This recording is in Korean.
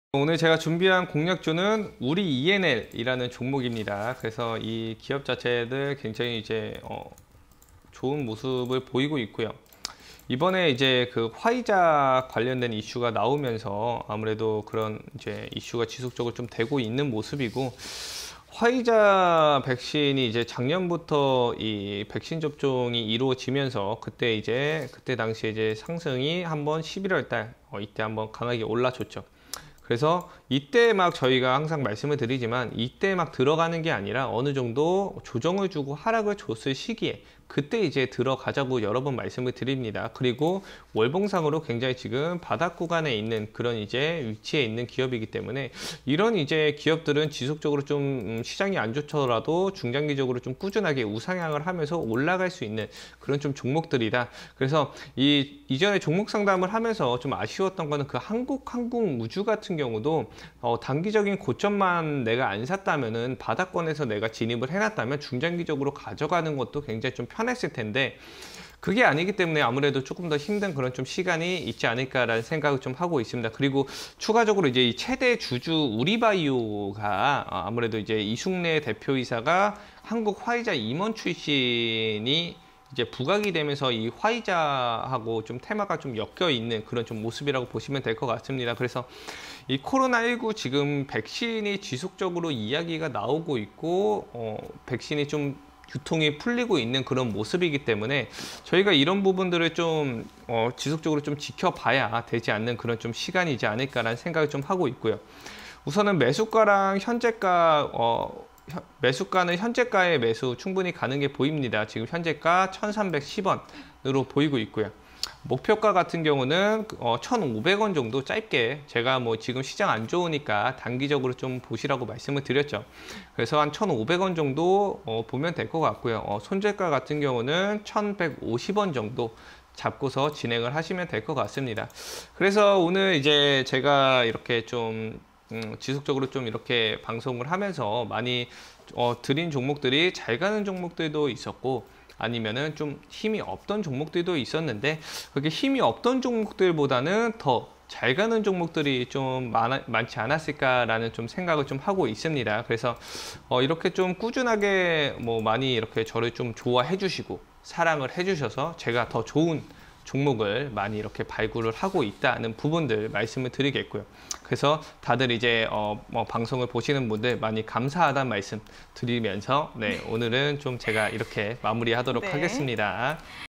오늘 제가 준비한 공략주는 우리 ENL이라는 종목입니다. 그래서 이 기업 자체들 굉장히 이제 좋은 모습을 보이고 있고요. 이번에 이제 그 화이자 관련된 이슈가 나오면서 아무래도 그런 이제 이슈가 지속적으로 좀 되고 있는 모습이고, 화이자 백신이 이제 작년부터 이 백신 접종이 이루어지면서 그때 당시에 이제 상승이 한번 11월 달 이때 한번 강하게 올라줬죠. 그래서 이때 막 저희가 항상 말씀을 드리지만, 이때 막 들어가는 게 아니라 어느 정도 조정을 주고 하락을 줬을 시기에 그때 이제 들어가자고 여러 번 말씀을 드립니다. 그리고 월봉상으로 굉장히 지금 바닥 구간에 있는 그런 이제 위치에 있는 기업이기 때문에, 이런 이제 기업들은 지속적으로 좀 시장이 안 좋더라도 중장기적으로 좀 꾸준하게 우상향을 하면서 올라갈 수 있는 그런 좀 종목들이다. 그래서 이전에 종목 상담을 하면서 좀 아쉬웠던 거는 그 한국항공우주 같은 경우도 단기적인 고점만 내가 안 샀다면은, 바닥권에서 내가 진입을 해놨다면 중장기적으로 가져가는 것도 굉장히 좀 편했을 텐데, 그게 아니기 때문에 아무래도 조금 더 힘든 그런 좀 시간이 있지 않을까라는 생각을 좀 하고 있습니다. 그리고 추가적으로 이제 이 최대 주주 우리바이오가 아무래도 이제 이순례 대표이사가 한국 화이자 임원 출신이 이제 부각이 되면서 이 화이자하고 좀 테마가 좀 엮여 있는 그런 좀 모습이라고 보시면 될 것 같습니다. 그래서 이 코로나19 지금 백신이 지속적으로 이야기가 나오고 있고, 백신이 좀 유통이 풀리고 있는 그런 모습이기 때문에 저희가 이런 부분들을 좀 지속적으로 좀 지켜봐야 되지 않는 그런 좀 시간이지 않을까라는 생각을 좀 하고 있고요. 우선은 매수가랑 현재가 매수가는 현재가의 매수 충분히 가는 게 보입니다. 지금 현재가 1310원으로 보이고 있고요. 목표가 같은 경우는 1,500원 정도 짧게, 제가 뭐 지금 시장 안 좋으니까 단기적으로 좀 보시라고 말씀을 드렸죠. 그래서 한 1,500원 정도 보면 될 것 같고요. 손절가 같은 경우는 1,150원 정도 잡고서 진행을 하시면 될 것 같습니다. 그래서 오늘 이제 제가 이렇게 좀 지속적으로 좀 이렇게 방송을 하면서 많이 드린 종목들이 잘 가는 종목들도 있었고, 아니면은 좀 힘이 없던 종목들도 있었는데, 그게 힘이 없던 종목들보다는 더 잘 가는 종목들이 좀 많지 않았을까라는 좀 생각을 좀 하고 있습니다. 그래서 이렇게 좀 꾸준하게 많이 이렇게 저를 좀 좋아해 주시고 사랑을 해 주셔서 제가 더 좋은 종목을 많이 이렇게 발굴을 하고 있다는 부분들 말씀을 드리겠고요. 그래서 다들 이제 방송을 보시는 분들 많이 감사하다는 말씀 드리면서, 네, 오늘은 좀 제가 이렇게 마무리하도록 네. 하겠습니다.